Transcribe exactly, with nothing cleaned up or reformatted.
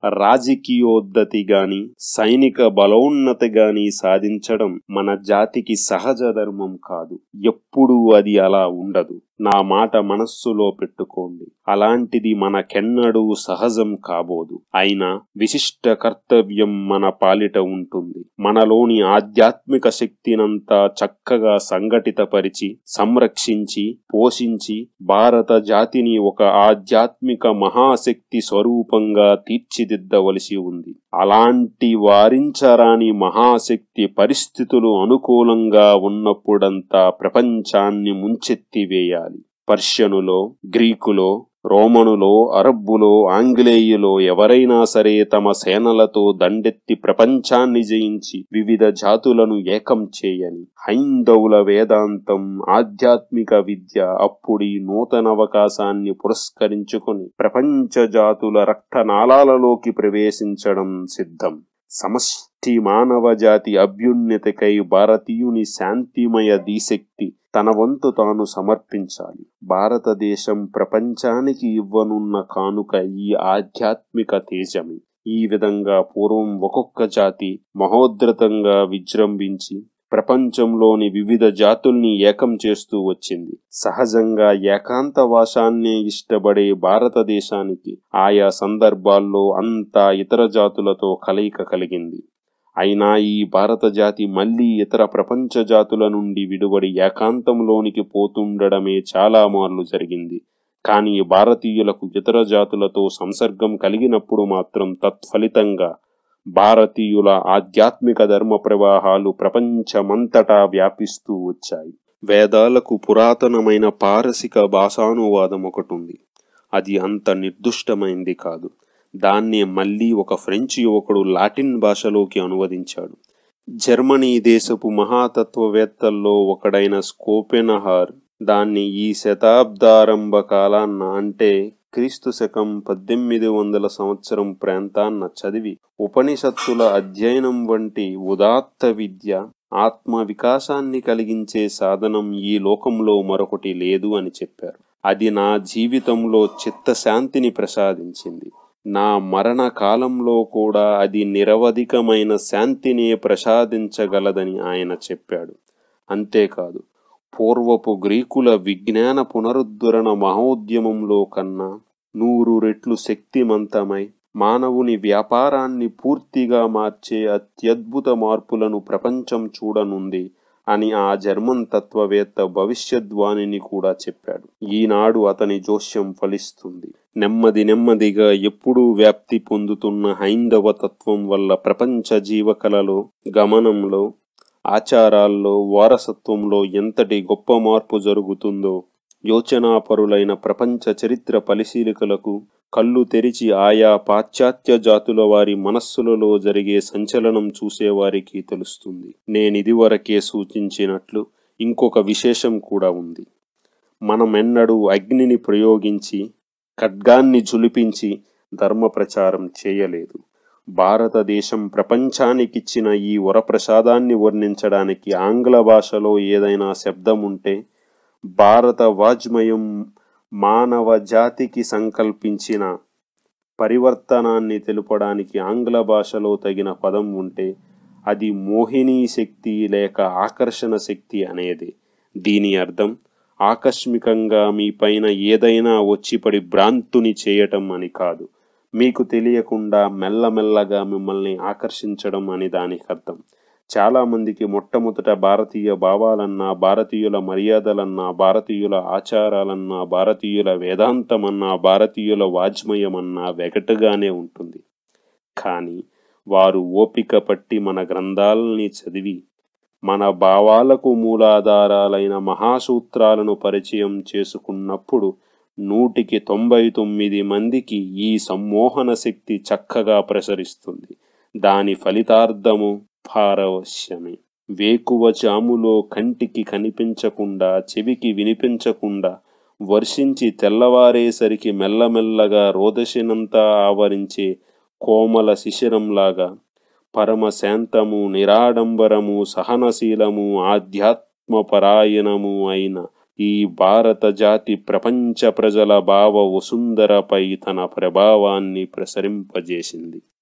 రాజకీయోద్ధతి గాని సైనిక బలోన్నతి గాని సాధించడం మన జాతికి సహజ ధర్మం కాదు. ఎప్పుడూ అది అలా ఉండదు. నా మాట మనస్సులో పెట్టుకోండి. అలాంటిది మనకెన్నడూ సహజం కాబోదు. అయినా విశిష్ట కర్తవ్యం మన పాలిట ఉంటుంది. మనలోని ఆధ్యాత్మిక శక్తినంతా చక్కగా సంఘటితపరిచి సంరక్షించి పోషించి భారత జాతిని ఒక ఆధ్యాత్మిక మహాశక్తి స్వరూపంగా తీర్చిదిద్దవలసి ఉంది. అలాంటి వారించరాని మహాశక్తి పరిస్థితులు అనుకూలంగా ఉన్నప్పుడంతా ప్రపంచాన్ని ముంచెత్తివేయాలి. పర్షియనులో, గ్రీకులో, రోమనులో, అరబ్బులో, ఆంగ్లేయులో ఎవరైనా సరే తమ సేనలతో దండెత్తి ప్రపంచాన్ని జయించి వివిధ జాతులను ఏకం చేయని. హైందవుల వేదాంతం, ఆధ్యాత్మిక విద్య అప్పుడీ నూతనవకాశాన్ని పురస్కరించుకొని ప్రపంచ జాతుల రక్తనాళాలలోకి ప్రవేశించడం సిద్ధం. సమష్టి మానవ జాతి అభ్యున్నతికై భారతీయుని శాంతిమయ దీశక్తి తన వంతు తాను సమర్పించాలి. భారతదేశం ప్రపంచానికి ఇవ్వనున్న కానుక ఈ ఆధ్యాత్మిక తేజమే. ఈ విధంగా పూర్వం ఒక్కొక్క జాతి మహోద్ధృతంగా విజృంభించి ప్రపంచంలోని వివిధ జాతుల్ని ఏకం చేస్తూ వచ్చింది. సహజంగా ఏకాంతవాసాన్నే ఇష్టపడే భారతదేశానికి ఆయా సందర్భాల్లో అంతా ఇతర జాతులతో కలయిక కలిగింది. అయినా ఈ భారత జాతి మళ్లీ ఇతర ప్రపంచ జాతుల నుండి విడివడి ఏకాంతంలోనికి పోతుండడమే చాలా మార్లు జరిగింది. కానీ భారతీయులకు ఇతర జాతులతో సంసర్గం కలిగినప్పుడు మాత్రం తత్ఫలితంగా భారతీయుల ఆధ్యాత్మిక ధర్మ ప్రవాహాలు ప్రపంచమంతటా వ్యాపిస్తూ వచ్చాయి. వేదాలకు పురాతనమైన పారసిక భాషానువాదం ఒకటుంది. అది అంత నిర్దుష్టమైంది కాదు. దాన్నే మళ్లీ ఒక ఫ్రెంచ్ యువకుడు లాటిన్ భాషలోకి అనువదించాడు. జర్మనీ దేశపు మహాతత్వవేత్తల్లో ఒకడైన స్కోపెన్హౌయర్ దాన్ని ఈ శతాబ్దారంభ కాలాన్న అంటే క్రీస్తు శకం పద్దెనిమిది వందల సంవత్సరం ప్రాంతాన్న చదివి ఉపనిషత్తుల అధ్యయనం వంటి ఉదాత్త విద్య, ఆత్మ వికాసాన్ని కలిగించే సాధనం ఈ లోకంలో మరొకటి లేదు అని చెప్పారు. అది నా జీవితంలో చిత్తశాంతిని ప్రసాదించింది. నా మరణ కాలంలో కూడా అది నిరవధికమైన శాంతినే ప్రసాదించగలదని ఆయన చెప్పాడు. అంతేకాదు, పూర్వపు గ్రీకుల విజ్ఞాన పునరుద్ధరణ మహోద్యమంలో కన్నా నూరు రెట్లు శక్తిమంతమై మానవుని వ్యాపారాన్ని పూర్తిగా మార్చే అత్యద్భుత మార్పులను ప్రపంచం చూడనుంది అని ఆ జర్మన్ తత్వవేత్త భవిష్యద్వాణిని కూడా చెప్పాడు. ఈనాడు అతని జోస్యం ఫలిస్తుంది. నెమ్మది నెమ్మదిగా ఎప్పుడూ వ్యాప్తి పొందుతున్న హైందవ తత్వం వల్ల ప్రపంచ జీవకళలో, గమనంలో, ఆచారాల్లో, వారసత్వంలో ఎంతటి గొప్ప మార్పు జరుగుతుందో యోచనాపరులైన ప్రపంచ చరిత్ర పరిశీలకులకు కళ్ళు తెరిచి ఆయా పాశ్చాత్య జాతుల వారి మనస్సులలో జరిగే సంచలనం చూసేవారికి తెలుస్తుంది. నేనిదివరకే సూచించినట్లు ఇంకొక విశేషం కూడా ఉంది. మనమెన్నడూ అగ్నిని ప్రయోగించి ఖడ్గాన్ని జులిపించి ధర్మ ప్రచారం చేయలేదు. భారతదేశం ప్రపంచానికిచ్చిన ఈ వరప్రసాదాన్ని వర్ణించడానికి ఆంగ్ల భాషలో ఏదైనా శబ్దం ఉంటే, భారత వాజ్మయం మానవ జాతికి సంకల్పించిన పరివర్తనాన్ని తెలుపడానికి ఆంగ్ల భాషలో తగిన పదం ఉంటే అది మోహినీ శక్తి లేక ఆకర్షణ శక్తి అనేది. దీని అర్థం ఆకస్మికంగా మీ పైన ఏదైనా వచ్చిపడి భ్రాంతుని చేయటం అని కాదు. మీకు తెలియకుండా మెల్లమెల్లగా మిమ్మల్ని ఆకర్షించడం అని దానికి అర్థం. చాలామందికి మొట్టమొదట భారతీయ భావాలన్నా, భారతీయుల మర్యాదలన్నా, భారతీయుల ఆచారాలన్నా, భారతీయుల వేదాంతమన్నా, భారతీయుల వాజ్మయమన్నా వెగటుగానే ఉంటుంది. కానీ వారు ఓపిక పట్టి మన గ్రంథాలని చదివి మన భావాలకు మూలాధారాలైన మహాసూత్రాలను పరిచయం చేసుకున్నప్పుడు నూటికి తొంభై తొమ్మిది మందికి ఈ సమ్మోహన శక్తి చక్కగా ప్రసరిస్తుంది. దాని ఫలితార్థము పారవశ్యమే. వేకువ జాములో కంటికి కనిపించకుండా, చెవికి వినిపించకుండా వర్షించి తెల్లవారేసరికి మెల్లమెల్లగా రోదశనంతా ఆవరించే కోమల శిశిరంలాగా పరమశాంతము, నిరాడంబరము, సహనశీలము, ఆధ్యాత్మపరాయణము అయిన ఈ భారత జాతి ప్రపంచ ప్రజల భావ వసుంధరపై తన ప్రభావాన్ని ప్రసరింపజేసింది.